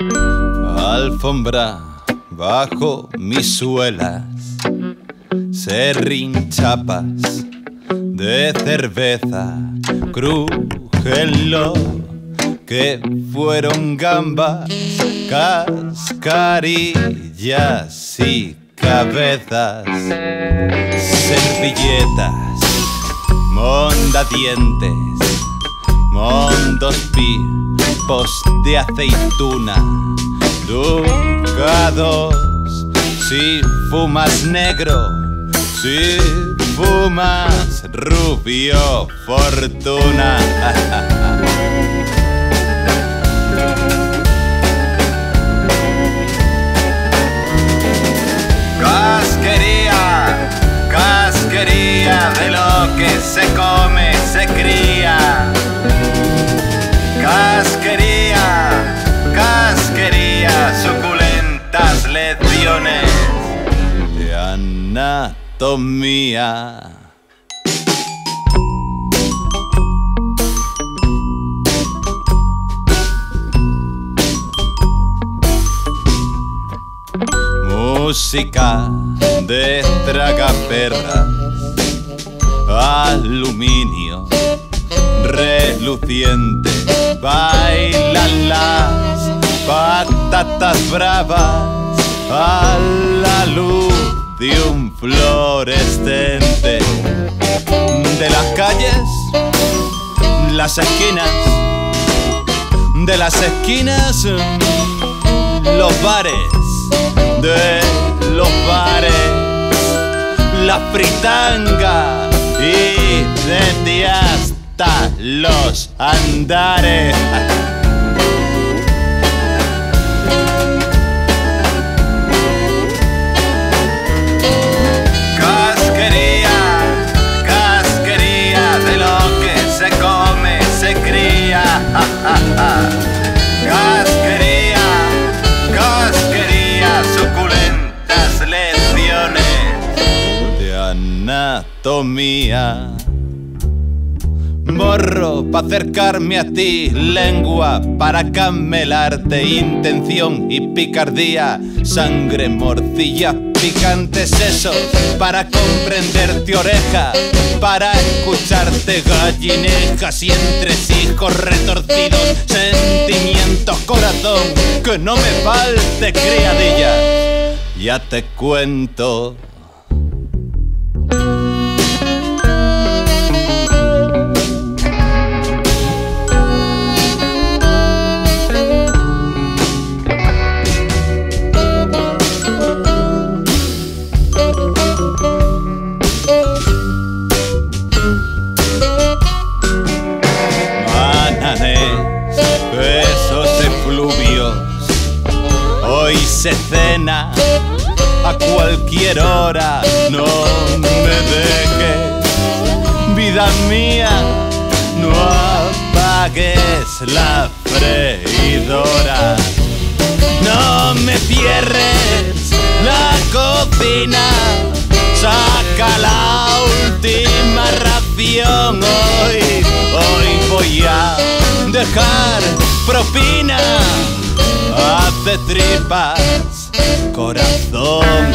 Alfombra bajo mis suelas, serrín, chapas de cerveza, crujen lo que fueron gambas, cascarillas y cabezas, servilletas, mondadientes, mondos pipos de aceituna, ducados, si fumas negro, si fumas rubio, fortuna. Casquería, casquería, de lo que se come se cría. Casquería, casquería, suculentas lecciones de anatomía. Música de tragaperras, aluminio reluciente, bailan las patatas bravas a la luz de un fluorescente. De las calles, las esquinas, de las esquinas, los bares, de los bares, la fritanga y desde hasta los andares. Casquería, casquería, de lo que se come se cría. Casquería, casquería, suculentas lecciones de anatomía. Morro pa' acercarme a ti, lengua para camelarte, intención y picardía, sangre, morcilla, picantes sesos para comprenderte, oreja para escucharte, gallinejas y entresijos retorcidos, sentimientos, corazón, que no me falte criadilla. Ya te cuento. Besos efluvios, hoy se cena a cualquier hora. No me dejes, vida mía, no apagues la freidora. No me cierres la cocina, saca la última ración. Hoy voy a dejar propina, hace tripas, corazón.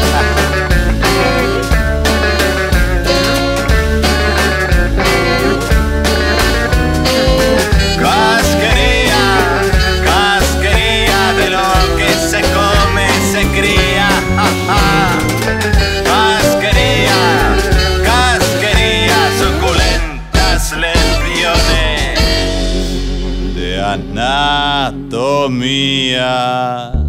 Casquería, casquería, de lo que se come se cría. Casquería, casquería, suculentas lecciones de anatomía.